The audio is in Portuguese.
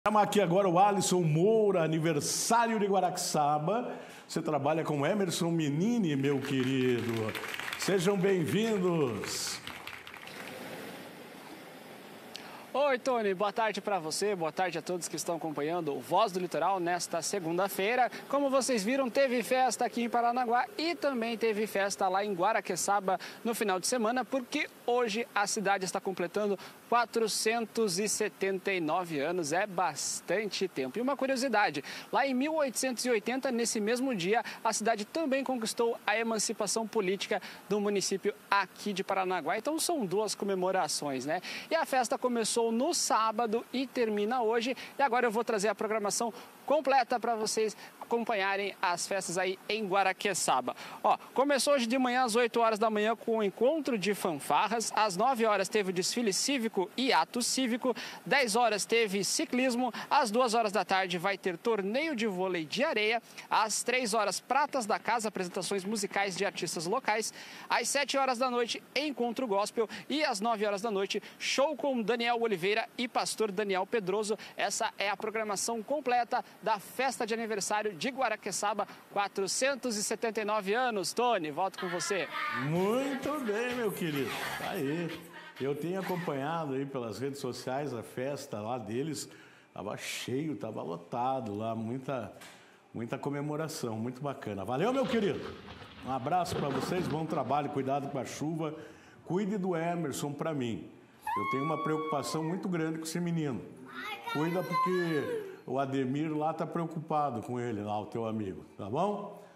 Chama aqui agora o Alisson Moura, aniversário de Guaraxaba. Você trabalha com Emerson Menini, meu querido. Sejam bem-vindos. Oi, Tony, boa tarde para você, boa tarde a todos que estão acompanhando o Voz do Litoral nesta segunda-feira. Como vocês viram, teve festa aqui em Paranaguá e também teve festa lá em Guaraqueçaba no final de semana, porque hoje a cidade está completando 479 anos, é bastante tempo. E uma curiosidade, lá em 1880, nesse mesmo dia, a cidade também conquistou a emancipação política do município aqui de Paranaguá. Então são duas comemorações, né? E a festa começou no sábado e termina hoje. E agora eu vou trazer a programação completa para vocês acompanharem as festas aí em Guaraqueçaba. Ó, começou hoje de manhã às 8 horas da manhã com o encontro de fanfarras. Às 9 horas teve o desfile cívico e ato cívico. 10 horas teve ciclismo. Às 2 horas da tarde vai ter torneio de vôlei de areia. Às 3 horas, pratas da casa, apresentações musicais de artistas locais. Às 7 horas da noite, encontro gospel. E às 9 horas da noite, show com Daniel Oliveira e pastor Daniel Pedroso. Essa é a programação completa da festa de aniversário de Guaraqueçaba, 479 anos. Tony, volto com você. Muito bem, meu querido. Tá aí. Eu tenho acompanhado aí pelas redes sociais a festa lá deles. Tava cheio, tava lotado lá, muita comemoração, muito bacana. Valeu, meu querido. Um abraço para vocês, bom trabalho, cuidado com a chuva. Cuide do Emerson para mim. Eu tenho uma preocupação muito grande com esse menino. Cuida porque o Ademir lá está preocupado com ele, lá, o teu amigo, tá bom?